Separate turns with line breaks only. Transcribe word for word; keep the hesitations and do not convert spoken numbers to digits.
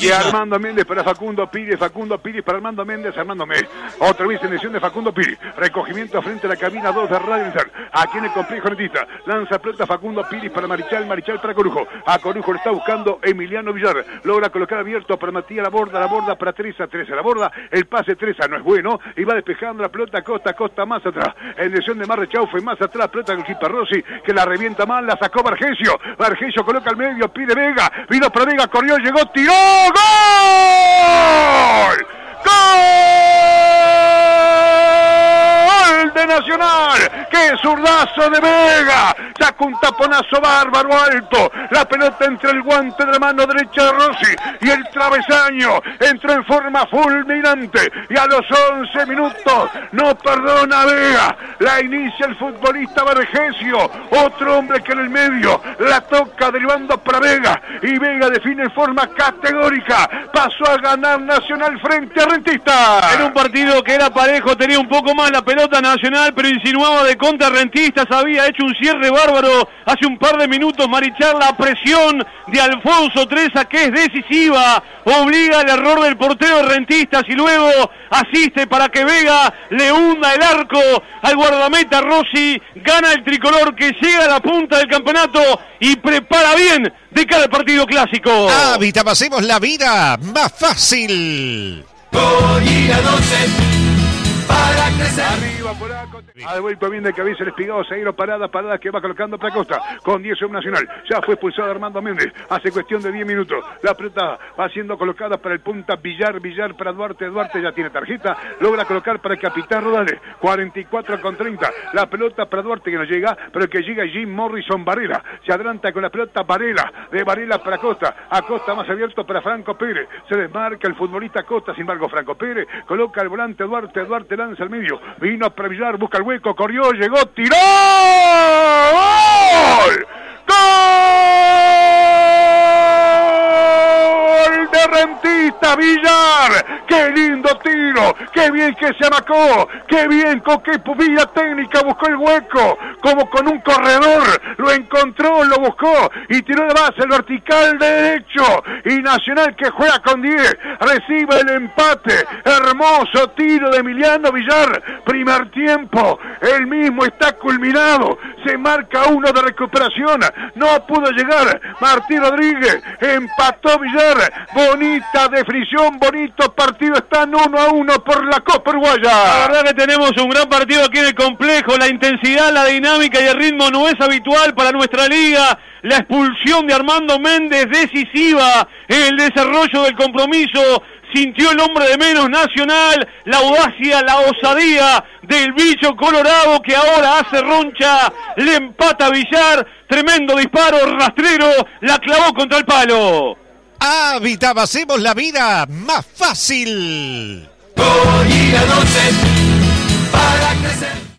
Y Armando Méndez para Facundo Pires, Facundo Pires para Armando Méndez, Armando Méndez. Otra vez en lesión de Facundo Pires. Recogimiento frente a la cabina dos de Radio Nacional. Aquí en el complejo Rentista. Lanza pelota Facundo Pires para Marichal, Marichal para Corujo. A Corujo lo está buscando Emiliano Villar. Logra colocar abierto para Matías Laborda, Laborda para Teresa, Teresa Laborda. El pase Teresa no es bueno. Y va despejando la pelota Costa, Costa más atrás. En lesión de Marrechau fue más atrás. Pelota del equipo Rossi que la revienta mal. La sacó Vargesio. Vargesio coloca al medio, pide Vega. Vino para Vega, corrió, llegó, tiró. ¡Gol! ¡Gol de Nacional! ¡Qué zurdazo de Vega! Saca un taponazo bárbaro alto. La pelota entre el guante de la mano derecha de Rossi y el travesaño. Entró en forma fulminante. Y a los once minutos no perdona Vega. La inicia el futbolista Vergesio. Otro hombre que en el medio la toca derivando para Vega. Y Vega define en forma categórica. Pasó a ganar Nacional frente a Rentista.
En un partido que era parejo, tenía un poco más la pelota Nacional, pero insinuaba de contra Rentistas. Había hecho un cierre bárbaro hace un par de minutos. Marichal, la presión de Alfonso Treza, que es decisiva, obliga al error del portero de Rentistas y luego asiste para que Vega le hunda el arco al guardameta Rossi. Gana el tricolor, que llega a la punta del campeonato y prepara bien de cada partido clásico.
Hábitat, hacemos la vida más fácil.
Gorila doce para crecer.
Arriba, Polaco. Ha devuelto bien de cabeza el Espigado. Seguiro parada, parada que va colocando para Costa. Con diez un Nacional. Ya fue expulsado Armando Méndez. Hace cuestión de diez minutos. La pelota va siendo colocada para el punta Villar. Villar para Duarte. Duarte ya tiene tarjeta. Logra colocar para el capitán Rodales. cuarenta y cuatro con treinta. La pelota para Duarte que no llega. Pero que llega Jim Morrison Varela. Se adelanta con la pelota Varela. De Varela para Costa. A Costa más abierto para Franco Pérez. Se desmarca el futbolista Costa. Sin embargo, Franco Pérez coloca el volante Duarte. Duarte lanza al medio. Vino para Villar. Busca el hueco. Corrió. Llegó. Tiró. ¡Gol! ¡Gol de Rentista Villar! ¡Qué lindo tiro! ¡Qué bien que se amacó! ¡Qué bien! Con qué pupila técnica buscó el hueco. Como con un corredor. Lo encontró, lo buscó y tiró de base el vertical de derecho. Y Nacional, que juega con diez, recibe el empate. Hermoso tiro de Emiliano Villar. Primer tiempo. El mismo está culminado. Se marca uno de recuperación. No pudo llegar Martín Rodríguez. Empató Villar. Bonita definición, bonito partido. Están uno a uno por la Copa Uruguaya.
La verdad que tenemos un gran partido aquí en el complejo. La intensidad, la dinámica y el ritmo no es habitual para nuestra liga. La expulsión de Armando Méndez decisiva en el desarrollo del compromiso. Sintió el hombre de menos Nacional, la audacia, la osadía del bicho colorado que ahora hace roncha, le empata a Villar, tremendo disparo, rastrero, la clavó contra el palo.
Hábitat, hacemos la vida más fácil.
Gorila doce para crecer.